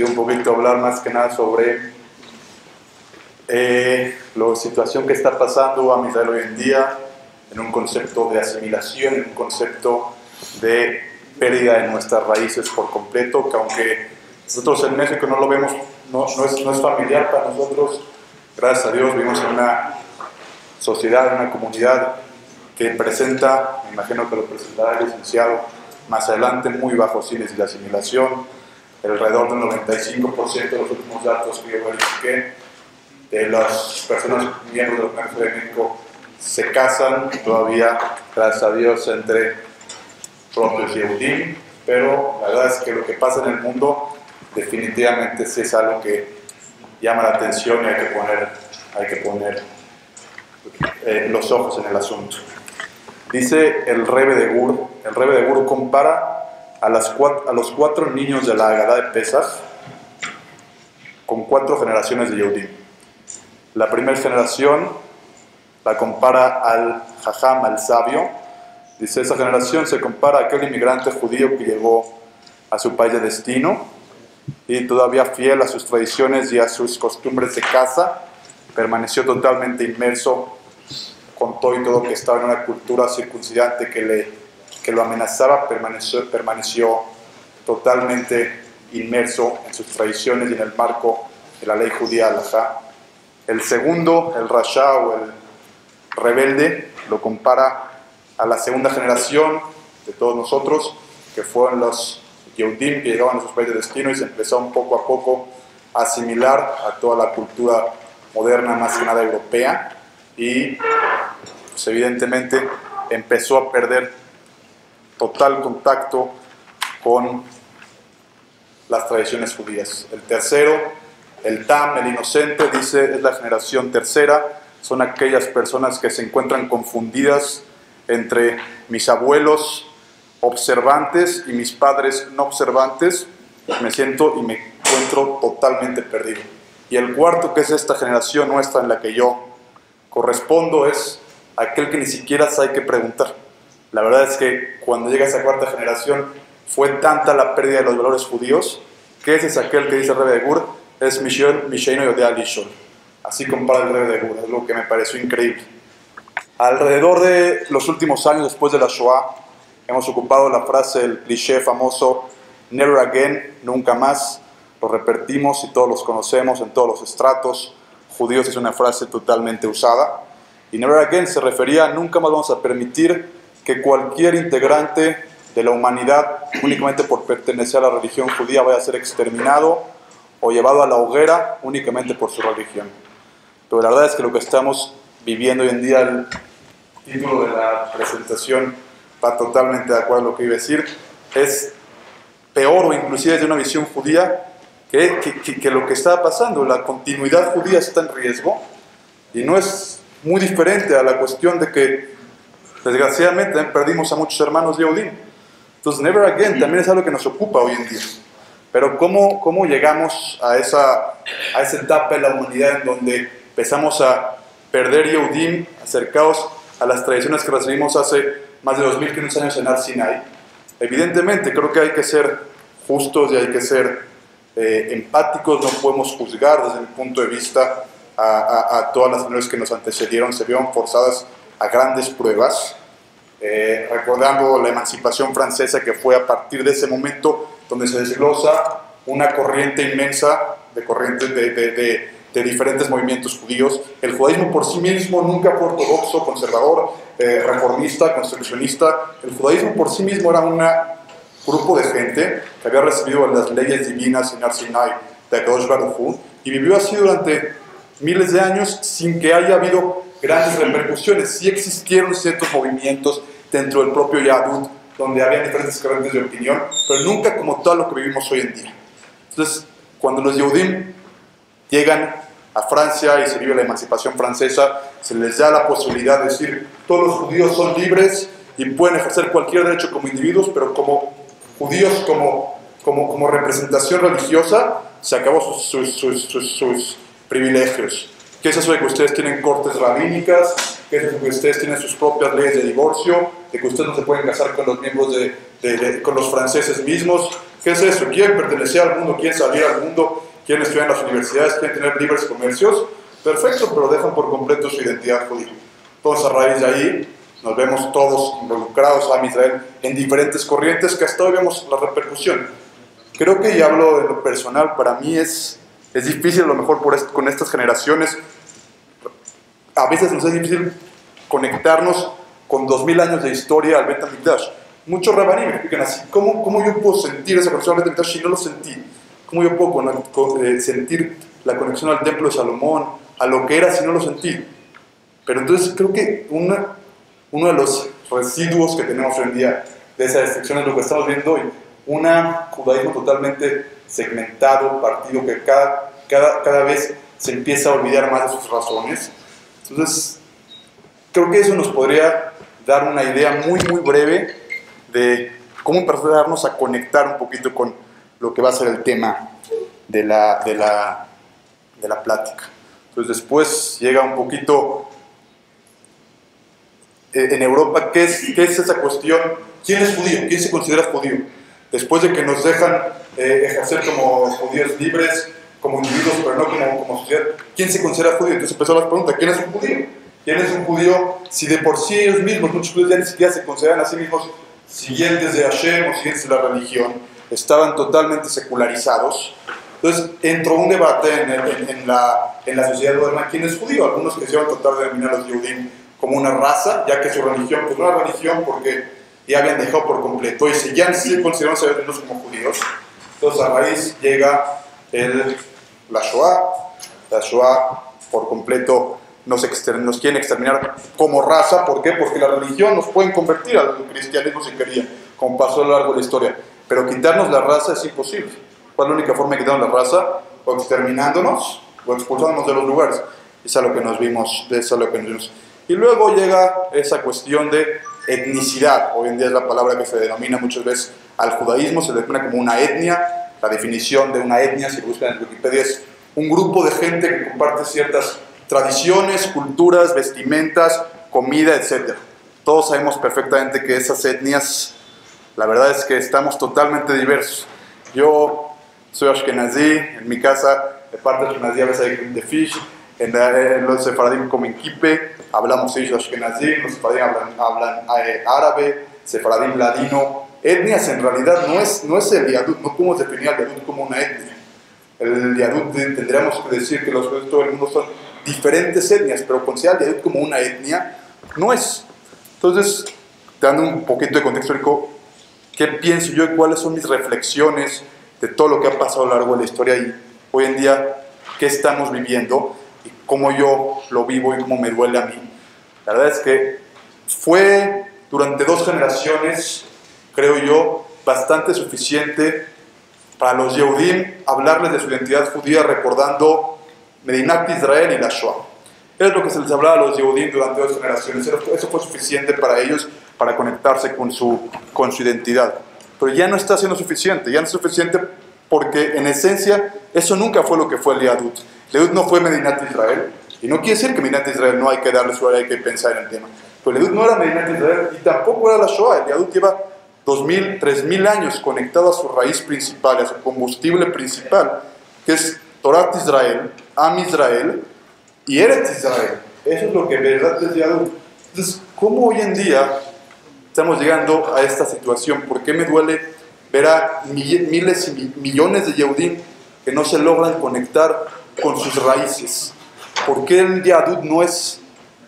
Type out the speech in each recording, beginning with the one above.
un poquito hablar más que nada sobre la situación que está pasando a Israel hoy en día, en un concepto de asimilación, en un concepto de pérdida de nuestras raíces por completo, que aunque nosotros en México no lo vemos, no es familiar para nosotros, gracias a Dios vivimos en una sociedad, en una comunidad que presenta, me imagino que lo presentará el licenciado más adelante, muy bajos índices de asimilación, alrededor del 95% de los últimos datos que yo verifiqué de las personas miembros del Congreso de México se casan todavía, gracias a Dios, entre propios Yehudim, pero la verdad es que lo que pasa en el mundo definitivamente sí es algo que llama la atención y hay que poner los ojos en el asunto. Dice el Rebbe de Gur compara a los 4 niños de la Agadá de Pesaj con 4 generaciones de Yehudim. La primera generación la compara al Jajam, al sabio. Dice, esa generación se compara a aquel inmigrante judío que llegó a su país de destino y todavía fiel a sus tradiciones y a sus costumbres de casa, permaneció totalmente inmerso con todo y todo que estaba en una cultura circuncidante que lo amenazaba, permaneció totalmente inmerso en sus tradiciones y en el marco de la ley judía halajá. El segundo, el rasha o el rebelde, lo compara a la segunda generación de todos nosotros, que fueron los Yehudim que llegaban a sus países de destino y se empezó poco a poco a asimilar a toda la cultura moderna, más que nada europea, y pues, evidentemente empezó a perder total contacto con las tradiciones judías. El tercero, el Tam, el inocente, dice, es la generación tercera, son aquellas personas que se encuentran confundidas entre mis abuelos observantes y mis padres no observantes. Me siento y me encuentro totalmente perdido. Y el cuarto, que es esta generación nuestra en la que yo correspondo, es aquel que ni siquiera sabe qué preguntar. La verdad es que cuando llega esa cuarta generación fue tanta la pérdida de los valores judíos que ese es aquel que dice el Rebbe de Gur, es Misheino Yodea Lishol. Así compara el Rebbe de Gur, es lo que me pareció increíble. Alrededor de los últimos años después de la Shoah hemos ocupado la frase, el cliché famoso Never Again, nunca más. Lo repetimos y todos los conocemos en todos los estratos judíos, es una frase totalmente usada. Y Never Again se refería a nunca más vamos a permitir que cualquier integrante de la humanidad, únicamente por pertenecer a la religión judía, vaya a ser exterminado o llevado a la hoguera únicamente por su religión. Pero la verdad es que lo que estamos viviendo hoy en día, el título de la presentación va totalmente de acuerdo a lo que iba a decir, es peor o inclusive desde una visión judía que lo que está pasando. La continuidad judía está en riesgo y no es muy diferente a la cuestión de que desgraciadamente perdimos a muchos hermanos Yehudim. Entonces Never Again también es algo que nos ocupa hoy en día. Pero ¿cómo llegamos a esa etapa de la humanidad en donde empezamos a perder Yehudim acercados a las tradiciones que recibimos hace más de 2500 años en Har Sinai? Evidentemente creo que hay que ser justos y hay que ser empáticos, no podemos juzgar desde mi punto de vista a todas las naciones que nos antecedieron, se vieron forzadas a grandes pruebas, recordando la emancipación francesa, que fue a partir de ese momento donde se desglosa una corriente inmensa de diferentes movimientos judíos. El judaísmo por sí mismo nunca fue ortodoxo, conservador, reformista, construccionista. El judaísmo por sí mismo era un grupo de gente que había recibido las leyes divinas en Har Sinai de Akadosh Baruj Hu y vivió así durante miles de años sin que haya habido grandes repercusiones. Sí existieron ciertos movimientos dentro del propio Yahudut donde había diferentes corrientes de opinión, pero nunca como tal lo que vivimos hoy en día. Entonces, cuando los Yehudim llegan a Francia y se vive la emancipación francesa, se les da la posibilidad de decir todos los judíos son libres y pueden ejercer cualquier derecho como individuos, pero como judíos, como representación religiosa, se acabó sus privilegios. ¿Qué es eso de que ustedes tienen cortes rabínicas? ¿Qué es eso de que ustedes tienen sus propias leyes de divorcio? ¿De que ustedes no se pueden casar con los miembros con los franceses mismos? ¿Qué es eso? ¿Quieren pertenecer al mundo? ¿Quieren salir al mundo? ¿Quieren estudiar en las universidades? ¿Quieren tener libres comercios? Perfecto, pero dejan por completo su identidad judía. Entonces, a raíz de ahí, nos vemos todos involucrados a Israel en diferentes corrientes que hasta hoy vemos la repercusión. Creo que, y hablo de lo personal, para mí es difícil a lo mejor con estas generaciones. A veces nos es difícil conectarnos con 2000 años de historia al Bet HaMikdash. Muchos rabanim me explican así, ¿cómo yo puedo sentir esa conexión al Bet HaMikdash si no lo sentí? ¿Cómo yo puedo sentir la conexión al Templo de Salomón, a lo que era si no lo sentí? Pero entonces creo que uno de los residuos que tenemos hoy en día de esa destrucción es lo que estamos viendo hoy. Un judaísmo totalmente segmentado, partido, que cada vez se empieza a olvidar más de sus razones. Entonces, creo que eso nos podría dar una idea muy, muy breve de cómo empezarnos a conectar un poquito con lo que va a ser el tema de la plática. Entonces, después llega un poquito en Europa, ¿qué es esa cuestión? ¿Quién es judío? ¿Quién se considera judío? Después de que nos dejan ejercer como judíos libres, como individuos, pero no como sociedad, ¿quién se considera judío? Entonces empezó la pregunta, ¿quién es un judío? ¿Quién es un judío si de por sí ellos mismos, muchos judíos ya ni siquiera se consideran a sí mismos siguientes de Hashem o siguientes de la religión, estaban totalmente secularizados? Entonces entró un debate en la sociedad moderna, ¿quién es judío? Algunos quisieron tratar de denominar a los Yehudim como una raza, ya que su religión, pues no era religión porque ya habían dejado por completo y ya no se consideraron saberlos como judíos. Entonces a raíz llega la Shoah. La Shoah por completo nos quieren exterminar como raza. ¿Por qué? Porque la religión nos pueden convertir al cristianismo si querían, como pasó a lo largo de la historia. Pero quitarnos la raza es imposible. ¿Cuál es la única forma de quitarnos la raza? O exterminándonos o expulsándonos de los lugares. Eso es lo que nos vimos. Y luego llega esa cuestión de etnicidad. Hoy en día es la palabra que se denomina muchas veces al judaísmo, se denomina como una etnia. La definición de una etnia, si buscan en Wikipedia, es un grupo de gente que comparte ciertas tradiciones, culturas, vestimentas, comida, etc. Todos sabemos perfectamente que esas etnias, la verdad es que estamos totalmente diversos. Yo soy ashkenazí, en mi casa, de parte de ashkenazí a veces hay de fish, en los sefaradim comen kipe, hablamos ellos ashkenazí, los sefaradim hablan árabe, sefaradim ladino. Etnias en realidad no es el yadut, no podemos definir al yadut como una etnia. El yadut tendríamos que decir que los judíos de todo el mundo son diferentes etnias, pero considerar el yadut como una etnia no es. Entonces, dando un poquito de contexto histórico, ¿qué pienso yo y cuáles son mis reflexiones de todo lo que ha pasado a lo largo de la historia y hoy en día qué estamos viviendo y cómo yo lo vivo y cómo me duele a mí? La verdad es que fue durante 2 generaciones, creo yo, bastante suficiente para los Yehudim hablarles de su identidad judía recordando Medinat Israel y la Shoah. Es lo que se les hablaba a los Yehudim durante 2 generaciones. Eso fue suficiente para ellos para conectarse con su identidad. Pero ya no está siendo suficiente, ya no es suficiente porque en esencia eso nunca fue lo que fue el Yadut. El Yadut no fue Medinat Israel, y no quiere decir que Medinat Israel no hay que darle su área, hay que pensar en el tema. Pero el Yadut no era Medinat Israel y tampoco era la Shoah. El Yadut lleva 2000, 3000 años conectado a su raíz principal, a su combustible principal, que es Torat Israel, Am Israel y Eretz Israel. Eso es lo que en verdad es Yadut. Entonces, ¿cómo hoy en día estamos llegando a esta situación? ¿Por qué me duele ver a miles y millones de Yehudim que no se logran conectar con sus raíces? ¿Por qué el Yadut no es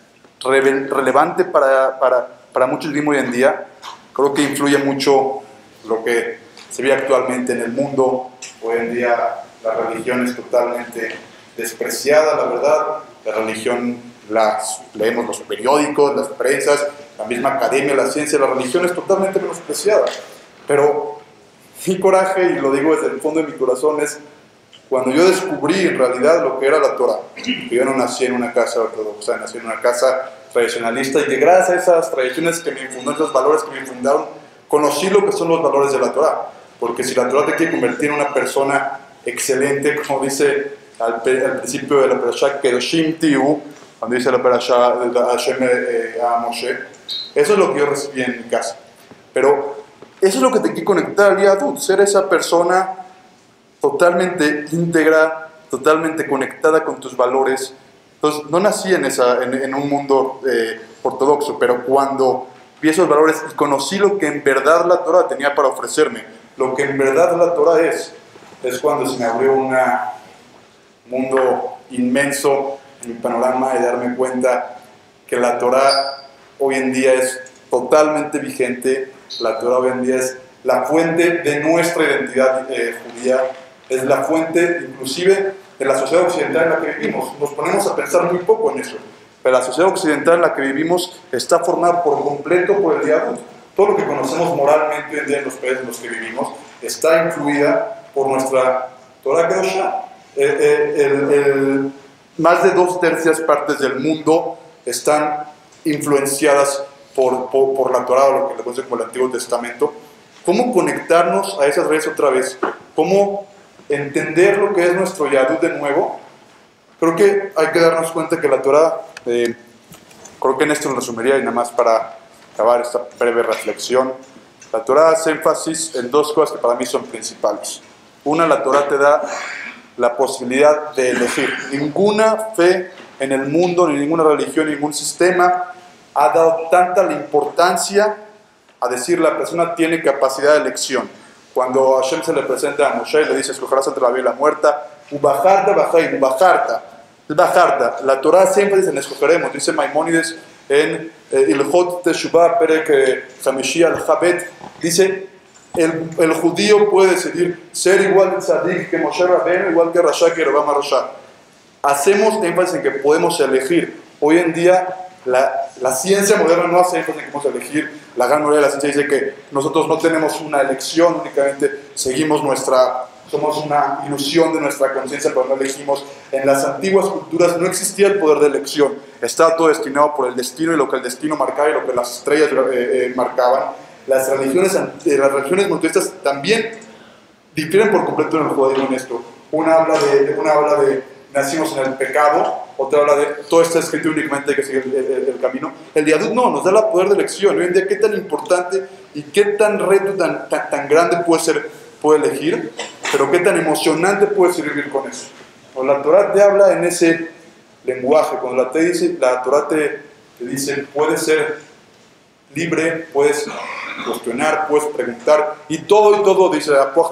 relevante para muchos Yehudim hoy en día? Creo que influye mucho lo que se ve actualmente en el mundo. Hoy en día la religión es totalmente despreciada, la verdad. La religión leemos los periódicos, las prensas, la misma academia, la ciencia. La religión es totalmente menospreciada. Pero mi coraje, y lo digo desde el fondo de mi corazón, es cuando yo descubrí en realidad lo que era la Torah. Que yo no nací en una casa ortodoxa, nací en una casa tradicionalista, y que gracias a esas tradiciones que me infundaron, esos valores que me infundaron, conocí lo que son los valores de la Torah. Porque si la Torah te quiere convertir en una persona excelente, como dice al principio de la Parashá Kedoshim Tiu, cuando dice la Parashá a Moshe, eso es lo que yo recibí en mi casa. Pero eso es lo que te quiere conectar al Yahudut, ser esa persona totalmente íntegra, totalmente conectada con tus valores. Entonces, no nací en un mundo ortodoxo, pero cuando vi esos valores y conocí lo que en verdad la Torah tenía para ofrecerme, lo que en verdad la Torah es cuando se me abrió un mundo inmenso en mi panorama de darme cuenta que la Torah hoy en día es totalmente vigente. La Torah hoy en día es la fuente de nuestra identidad judía, es la fuente inclusive de la sociedad occidental en la que vivimos. Nos ponemos a pensar muy poco en eso, pero la sociedad occidental en la que vivimos está formada por completo por el Yahudut. Todo lo que conocemos moralmente hoy en día en los países en los que vivimos está influida por nuestra Torah Kedoshá. Más de 2/3 partes del mundo están influenciadas por la Torah, o lo que le conoce como el Antiguo Testamento. ¿Cómo conectarnos a esas redes otra vez? ¿Cómo entender lo que es nuestro Yahudut de nuevo? Creo que hay que darnos cuenta que la Torah, creo que en esto lo resumiría, y nada más para acabar esta breve reflexión, la Torah hace énfasis en dos cosas que para mí son principales. Una, la Torah te da la posibilidad de elegir. Ninguna fe en el mundo, ni ninguna religión, ni ningún sistema ha dado tanta la importancia a decir la persona tiene capacidad de elección. Cuando Hashem se le presenta a Moshe y le dice, escogerás entre la vida y la muerte, ubajarta, bajay, ubajarta. La Torah hace énfasis en escogeremos. Dice Maimónides en Ilhot Teshuvah, Perek Hamishí al-Jabet, dice, el judío puede decidir ser igual de tzadik que Moshe Rabbeinu, igual que Rasha que Robama Rasha. Hacemos énfasis en que podemos elegir. Hoy en día la ciencia moderna no hace énfasis en que podemos elegir. La gran mayoría de la ciencia dice que nosotros no tenemos una elección, únicamente seguimos somos una ilusión de nuestra conciencia, pero no elegimos. En las antiguas culturas no existía el poder de elección. Estaba todo destinado por el destino y lo que el destino marcaba y lo que las estrellas marcaban. Las religiones monoteístas también difieren por completo en el judaísmo en esto. Una habla de nacimos en el pecado, otra habla de todo está escrito únicamente, hay que seguir el camino. El Yahudut no, nos da el poder de elección. Hoy en día, qué tan importante y qué tan reto tan grande puede elegir, pero qué tan emocionante puede ser vivir con eso. Cuando la Torah te habla en ese lenguaje, cuando la Torah te dice, puedes ser libre, puedes cuestionar, puedes preguntar, y todo dice,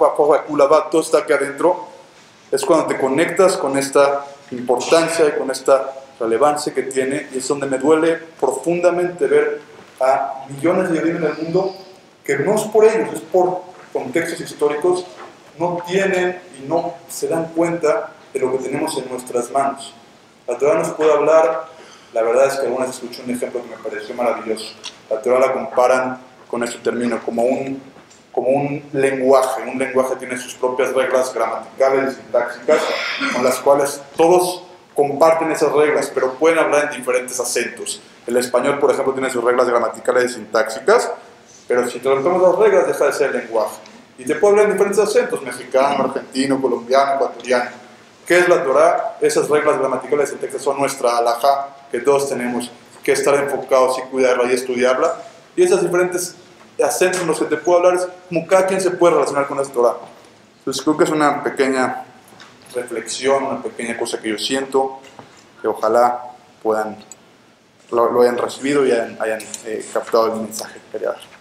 todo está aquí adentro. Es cuando te conectas con esta importancia y con esta relevancia que tiene, y es donde me duele profundamente ver a millones de judíos en el mundo que no es por ellos, es por contextos históricos, no tienen y no se dan cuenta de lo que tenemos en nuestras manos. La Torah nos puede hablar, la verdad es que alguna vez escuché un ejemplo que me pareció maravilloso. La Torah la comparan con este término como un lenguaje. Un lenguaje tiene sus propias reglas gramaticales y sintácticas, con las cuales todos comparten esas reglas, pero pueden hablar en diferentes acentos. El español, por ejemplo, tiene sus reglas gramaticales y sintácticas, pero si traducimos las reglas, deja de ser el lenguaje. Y te puede hablar en diferentes acentos, mexicano, argentino, colombiano, ecuatoriano. ¿Qué es la Torah? Esas reglas gramaticales y sintácticas son nuestra halajá, que todos tenemos que estar enfocados y cuidarla y estudiarla. Y esas diferentes acentos en los que te puedo hablar es como cada quien se puede relacionar con esta Torah. Entonces creo que es una pequeña reflexión, una pequeña cosa que yo siento, que ojalá lo hayan recibido y hayan captado el mensaje que quería dar.